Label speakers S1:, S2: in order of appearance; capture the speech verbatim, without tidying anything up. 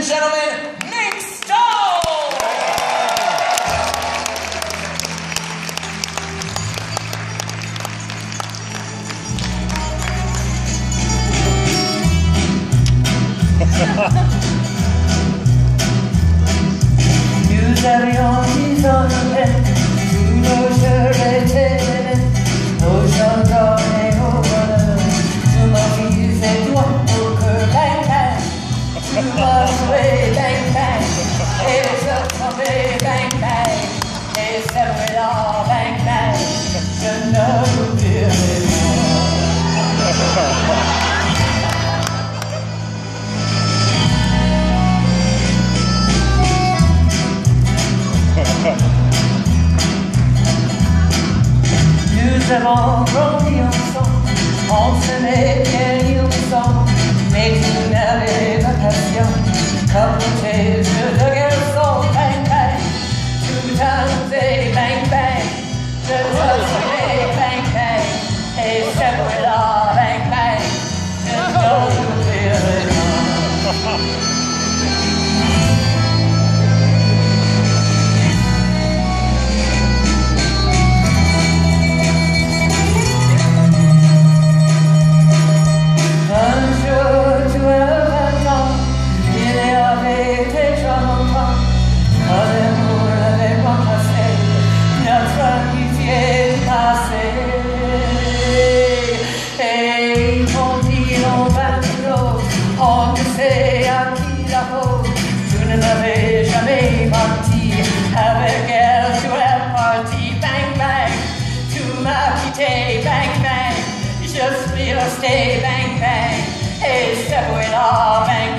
S1: gentlemen, Mink!
S2: Nous avions dix ans de peine, tous nos jeux étaient nos chanteurs et nos bonheurs. Tu m'as mis les doigts au cœur, bang bang. Tu m'as joué bang bang, et je tombais bang bang. Et c'est vrai là, bang bang, je ne l'oublierai pas. Nous avons grandi ensemble, on s'aimait bien ensemble, mais tu n'avais pas passion, comme tes yeux de garçon, bang bang, tout un fait bang bang, je te souhaitais bang bang, et c'est vrai là, bang bang, je ne l'oublierai pas. On ne sait à qui la faute, tu ne m'avais jamais menti, avec elle tu es parti, bang bang, tu m'as quitté, bang bang, je suis resté, bang bang, et c'est là, bang